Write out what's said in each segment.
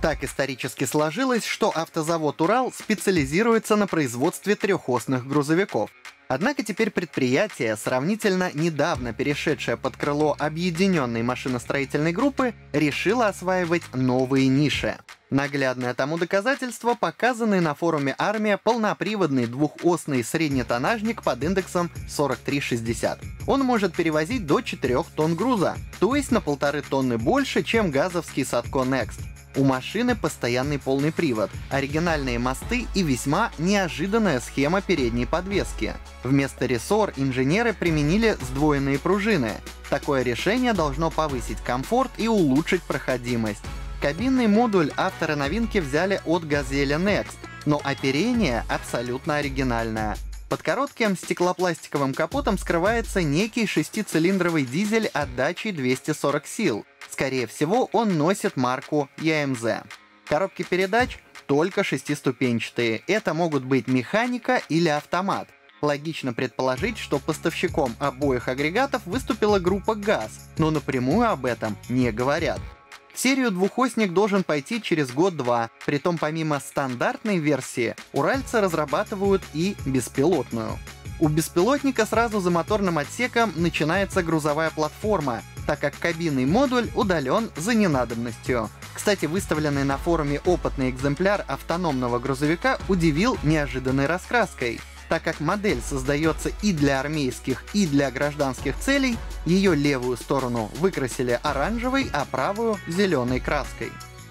Так исторически сложилось, что автозавод «Урал» специализируется на производстве трехосных грузовиков. Однако теперь предприятие, сравнительно недавно перешедшее под крыло объединенной машиностроительной группы, решило осваивать новые ниши. Наглядное тому доказательство — показанный на форуме «Армия» полноприводный двухосный среднетоннажник под индексом 4360. Он может перевозить до 4 тонн груза, то есть на 1,5 тонны больше, чем газовский Садко Next. У машины постоянный полный привод, оригинальные мосты и весьма неожиданная схема передней подвески. Вместо рессор инженеры применили сдвоенные пружины. Такое решение должно повысить комфорт и улучшить проходимость. Кабинный модуль авторы новинки взяли от Газеля Next, но оперение абсолютно оригинальное. Под коротким стеклопластиковым капотом скрывается некий шестицилиндровый дизель отдачей 240 сил. Скорее всего, он носит марку ЯМЗ. Коробки передач только шестиступенчатые. Это могут быть механика или автомат. Логично предположить, что поставщиком обоих агрегатов выступила группа ГАЗ, но напрямую об этом не говорят. В серию двухосник должен пойти через год-два, притом помимо стандартной версии, уральцы разрабатывают и беспилотную. У беспилотника сразу за моторным отсеком начинается грузовая платформа, так как кабинный модуль удален за ненадобностью. Кстати, выставленный на форуме опытный экземпляр автономного грузовика удивил неожиданной раскраской. Так как модель создается и для армейских, и для гражданских целей, ее левую сторону выкрасили оранжевой, а правую — зеленой краской.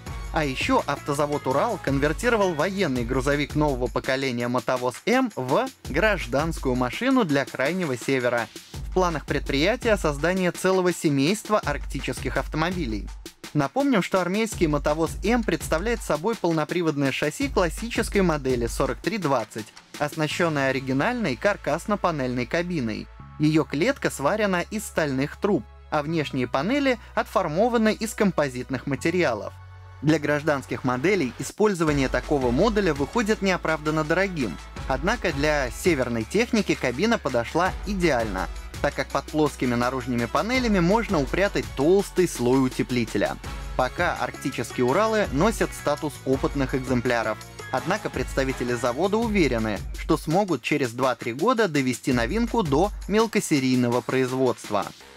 А еще автозавод «Урал» конвертировал военный грузовик нового поколения «Мотовоз М» в гражданскую машину для Крайнего Севера. В планах предприятия создание целого семейства арктических автомобилей. Напомним, что армейский мотовоз М представляет собой полноприводное шасси классической модели 4320, оснащенное оригинальной каркасно-панельной кабиной. Ее клетка сварена из стальных труб, а внешние панели отформованы из композитных материалов. Для гражданских моделей использование такого модуля выходит неоправданно дорогим, однако для северной техники кабина подошла идеально, так как под плоскими наружными панелями можно упрятать толстый слой утеплителя. Пока арктические Уралы носят статус опытных экземпляров, однако представители завода уверены, что смогут через 2-3 года довести новинку до мелкосерийного производства.